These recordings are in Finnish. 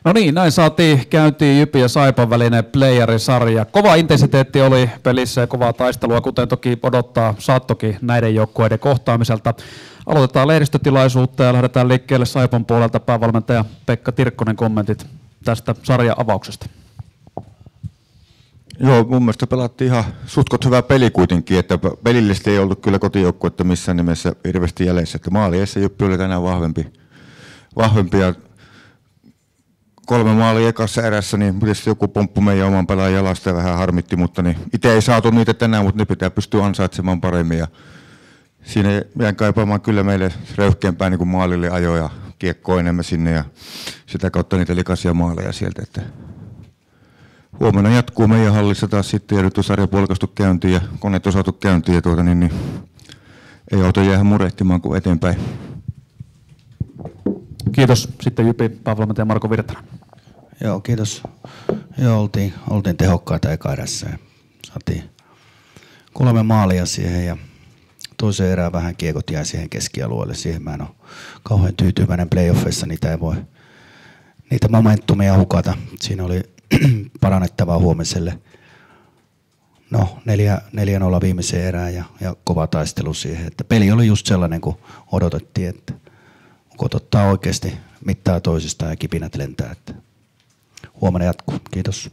No niin, näin saatiin käyntiin Jypin ja Saipan välinen playerisarja. Kova intensiteetti oli pelissä ja kovaa taistelua, kuten toki odottaa saattokin näiden joukkueiden kohtaamiselta. Aloitetaan lehdistötilaisuutta ja lähdetään liikkeelle Saipan puolelta. Päävalmentaja Pekka Tirkkonen, kommentit tästä sarjan avauksesta. Joo, mun mielestä pelattiin ihan sutkot hyvä peli kuitenkin, että pelillisesti ei ollut kyllä kotijoukkuetta missään nimessä hirveästi jäljessä, että maaliessa Jyppi oli tänään vahvempi ja 3 maalia ekassa erässä, niin tietysti joku pomppu meidän oman pelaajan jalasta ja vähän harmitti, mutta niin itse ei saatu niitä tänään, mutta ne pitää pystyä ansaitsemaan paremmin ja siinä jään kaipaamaan kyllä meille röyhkeämpää niin kuin maalille ajoja, kiekkoa enemmän sinne ja sitä kautta niitä likaisia maaleja sieltä, että huomenna jatkuu meidän hallissa taas sitten ja nyt on sarja puolikastu käyntiin ja koneet on saatu käyntiin ja niin ei auta jäädä murehtimaan kuin eteenpäin. Kiitos. Sitten Jypin päävalmentaja Marko Virtanen. Joo, kiitos. Joo, oltiin tehokkaita eka erässä ja saatiin 3 maalia siihen ja toiseen erään vähän kiekot jäi siihen keskialueelle. Siihen mä en ole kauhean tyytyväinen playoffissa, niitä momentumia hukata. Siinä oli parannettavaa huomiselle. No 4-0 viimeiseen erään ja kova taistelu siihen. Että peli oli just sellainen kuin odotettiin, että ukot ottaa oikeasti mittaa toisistaan ja kipinät lentää. Että huomenna jatkuu. Kiitos.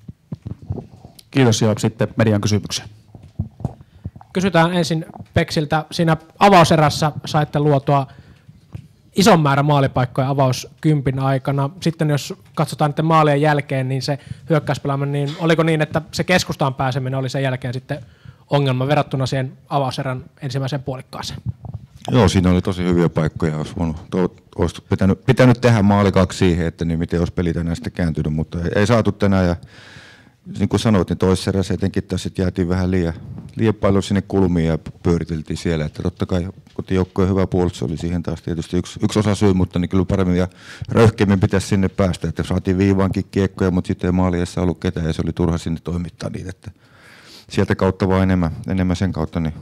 Kiitos ja sitten median kysymykseen. Kysytään ensin Peksiltä. Siinä avauserässä saitte luotua ison määrän maalipaikkoja avaus 10 aikana. Sitten jos katsotaan niiden maalien jälkeen, niin se hyökkäyspelaaminen, niin oliko niin, että se keskustaan pääseminen oli sen jälkeen sitten ongelma verrattuna siihen avauserän ensimmäiseen puolikkaaseen? Joo, siinä oli tosi hyviä paikkoja. Olisi pitänyt tehdä maali 2 siihen, että niin miten olisi peli tänään sitten kääntynyt, mutta ei saatu tänään. Ja niin kuin sanoit, niin toisessa erässä etenkin taas jäätiin vähän liian paljon sinne kulmiin ja pyöriteltiin siellä. Että totta kai kotijoukkojen hyvä puolustus oli siihen taas tietysti yksi osa syy, mutta niin kyllä paremmin ja röyhkeämmin pitäisi sinne päästä. Että saatiin viivaankin kiekkoja, mutta sitten ei maaliessa ollut ketään ja se oli turha sinne toimittaa niitä. Että sieltä kautta vaan enemmän sen kautta niin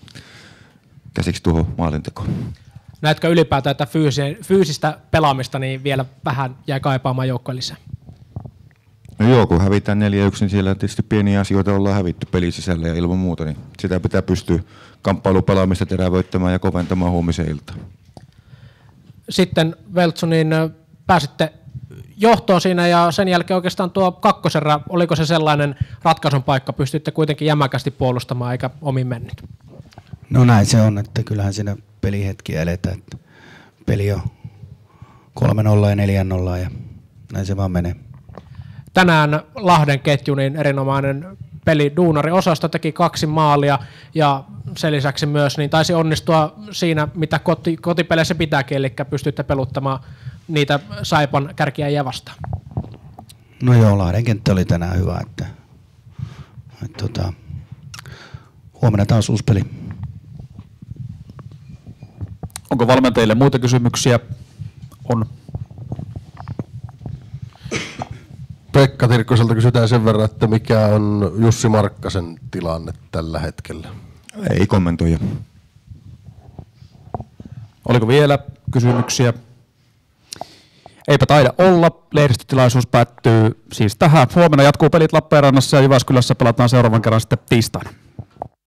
käsiksi tuohon maalintekoon. Näetkö ylipäätään, että fyysistä pelaamista niin vielä vähän jäi kaipaamaan joukkoon lisää? No joo, kun hävitään 4-1, niin siellä tietysti pieniä asioita ollaan hävitty pelin sisällä ja ilman muuta, niin sitä pitää pystyä kamppailupelaamista terävöittämään ja koventamaan huomiseen iltaan. Sitten Veltsu, niin pääsitte johtoon siinä ja sen jälkeen oikeastaan tuo kakkoserä, oliko se sellainen ratkaisun paikka, pystytte kuitenkin jämäkästi puolustamaan eikä omin mennyt? No näin se on, että kyllähän siinä pelihetkiä eletään, että peli on 3-0 ja 4-0 ja näin se vaan menee. Tänään Lahden ketju, niin erinomainen peli. Duunari-osasto teki 2 maalia ja sen lisäksi myös niin taisi onnistua siinä, mitä kotipeleissä pitääkin, eli pystytte peluttamaan niitä Saipan kärkiäjiä vastaan. No joo, Lahden kenttä oli tänään hyvä, että huomenna taas uusi peli. Onko valmentajille muita kysymyksiä? On. Pekka Tirkkoselta kysytään sen verran, että mikä on Jussi Markkasen tilanne tällä hetkellä? Ei kommentoida. Oliko vielä kysymyksiä? Eipä taida olla. Lehdistötilaisuus päättyy siis tähän. Huomenna jatkuu pelit Lappeenrannassa ja Jyväskylässä pelataan seuraavan kerran sitten tiistaina.